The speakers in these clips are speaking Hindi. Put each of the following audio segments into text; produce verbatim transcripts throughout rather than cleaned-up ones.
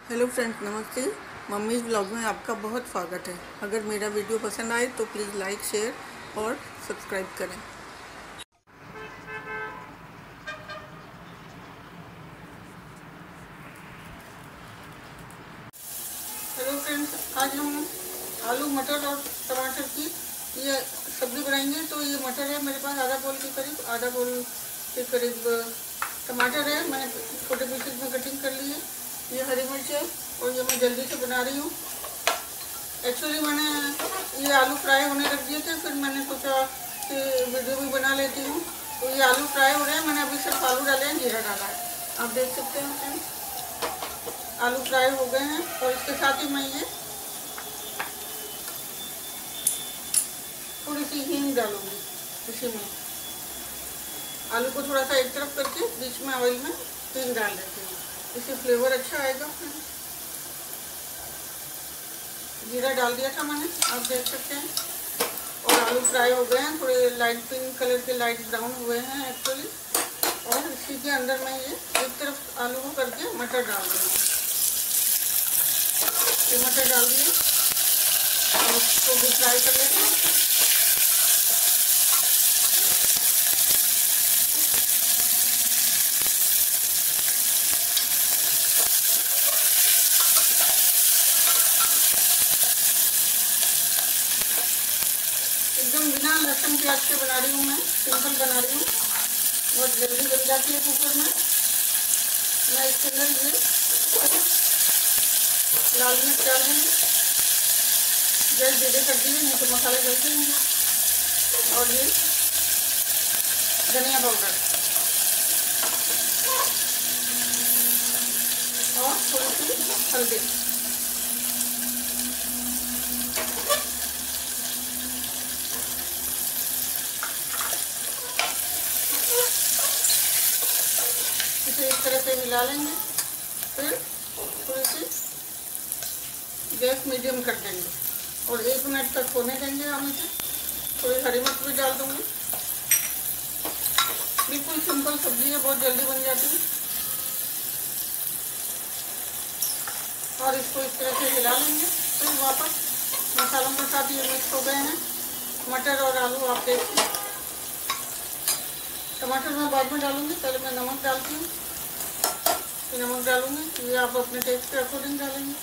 हेलो फ्रेंड्स, नमस्ते। मम्मीज़ ब्लॉग में आपका बहुत स्वागत है। अगर मेरा वीडियो पसंद आए तो प्लीज़ लाइक, शेयर और सब्सक्राइब करें। हेलो फ्रेंड्स, आज हम आलू मटर और टमाटर की ये सब्ज़ी बनाएंगे। तो ये मटर है मेरे पास आधा बोल के करीब, आधा बोल के करीब टमाटर है, मैंने छोटे पीसेस में कटिंग कर ली है। ये हरी मिर्च है और ये मैं जल्दी से बना रही हूँ। एक्चुअली मैंने ये आलू फ्राई होने रख दिए थे, फिर मैंने सोचा कि वीडियो भी बना लेती हूँ। तो ये आलू फ्राई हो रहे हैं, मैंने अभी सिर्फ आलू डाले हैं, जीरा डाला है, आप देख सकते हैं फ्रेंड्स। आलू फ्राई हो गए हैं और इसके साथ ही मैं ये थोड़ी सी हींग डालूंगी इसी में। आलू को थोड़ा सा एक तरफ करके बीच में ऑयल में हींग डाल देती हूँ, इससे फ्लेवर अच्छा आएगा। जीरा डाल दिया था मैंने, आप देख सकते हैं। और आलू फ्राई हो गए हैं, थोड़े लाइट पिंक कलर के, लाइट ब्राउन हुए हैं एक्चुअली। और इसी के अंदर मैं ये एक तरफ आलू को करके मटर डाल दूँगी। ये मटर डाल दिए और उसको भी फ्राई कर लेते हैं। एकदम बिना लहसुन प्याज के बना रही हूँ मैं, सिंपल बना रही हूँ, बहुत जल्दी बन जाती है कुकर में। मैं इसके अंदर ये लाल मिर्च डाल दूँगी, गैस धीरे कर दिए नहीं तो मसाले जल जाएंगे। और ये धनिया पाउडर और थोड़ी सी हल्दी। इसे इस तरह से मिला लेंगे, फिर थोड़ी सी गैस मीडियम कर देंगे और एक मिनट तक होने देंगे हम इसे। थोड़ी हरी मिर्च भी डाल दूँगी। बिल्कुल सिंपल सब्जी है, बहुत जल्दी बन जाती है। और इसको इस तरह से हिला लेंगे। फिर वापस मसालों के साथ ये मिक्स हो गए हैं मटर और आलू, आप देखिए। टमाटर मैं बाद में डालूंगी, पहले मैं नमक डालती हूँ। नमक डालूंगी, ये आप अपने टेस्ट के अकॉर्डिंग डालेंगे।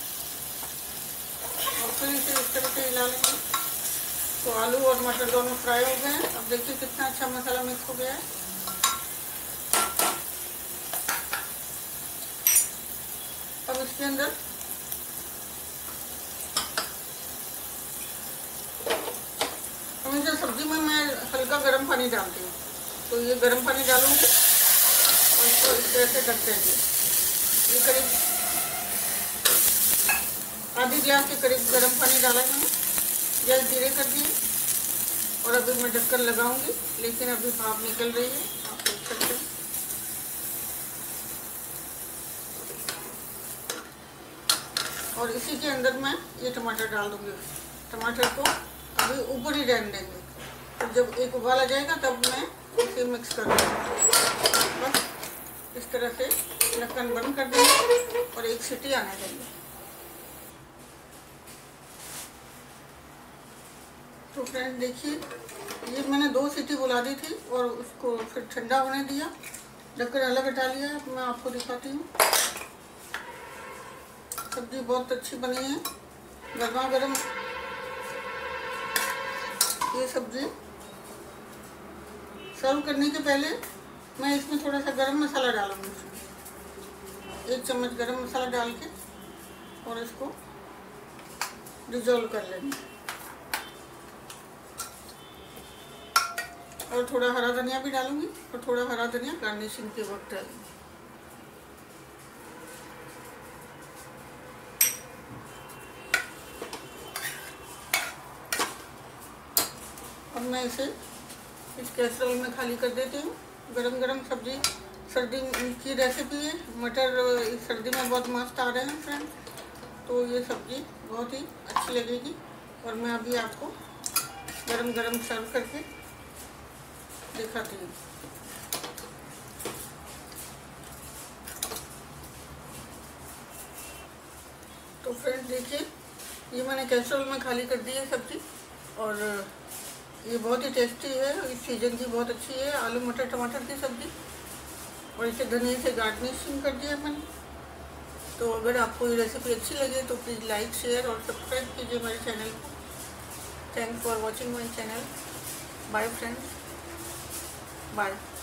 और फिर इसे इस तरह से हिला लेंगे। तो आलू और मटर दोनों फ्राई हो गए हैं। अब देखिए कितना अच्छा मसाला मिक्स हो गया है। अब इसके अंदर हमेशा सब्जी में मैं हल्का गर्म पानी डालती हूँ, तो ये गर्म पानी डालूंगी और इसको इस तरह से ढक देंगे। ये करीब आधी गिलास के करीब गर्म पानी डाला मैंने, गैस धीरे कर दिए। और अभी मैं ढक्कन लगाऊंगी, लेकिन अभी भाप निकल रही है, आप देख सकते हैं। और इसी के अंदर मैं ये टमाटर डाल दूंगी। टमाटर को अभी ऊपर ही रहने देंगे, तो जब एक उबाल आ जाएगा तब मैं इसे मिक्स कर दूँगी। बस इस तरह से ढक्कन बंद कर देंगे और एक सीटी आने देंगे। तो फ्रेंड देखिए, ये मैंने दो सीटी बुला दी थी और उसको फिर ठंडा होने दिया, ढक्कन अलग हटा लिया। अब मैं आपको दिखाती हूँ। सब्जी बहुत अच्छी बनी है, गर्मा गर्म। ये सब्जी सर्व करने के पहले मैं इसमें थोड़ा सा गरम मसाला डालूंगी, एक चम्मच गरम मसाला डाल के, और इसको डिजोल्व कर लेंगे। और थोड़ा हरा धनिया भी डालूंगी, और थोड़ा हरा धनिया गार्निशिंग के वक्त डालूंगी। अब मैं इसे इस कैसरोल में खाली कर देती हूँ। गरम गरम सब्जी, सर्दी की रेसिपी है। मटर इस सर्दी में बहुत मस्त आ रहे हैं फ्रेंड, तो ये सब्जी बहुत ही अच्छी लगेगी। और मैं अभी आपको गरम गरम सर्व करके दिखाती हूँ। तो फ्रेंड्स देखिए, ये मैंने कैसरोल में खाली कर दी है सब्जी, और ये बहुत ही टेस्टी है, इस सीजन की बहुत अच्छी है आलू मटर टमाटर की सब्जी। और इसे धनिया से गार्निशिंग कर दिया मैंने। तो अगर आपको ये रेसिपी अच्छी लगे तो प्लीज़ लाइक शेयर और सब्सक्राइब कीजिए मेरे चैनल को। Thanks for watching my channel. Bye friends, bye.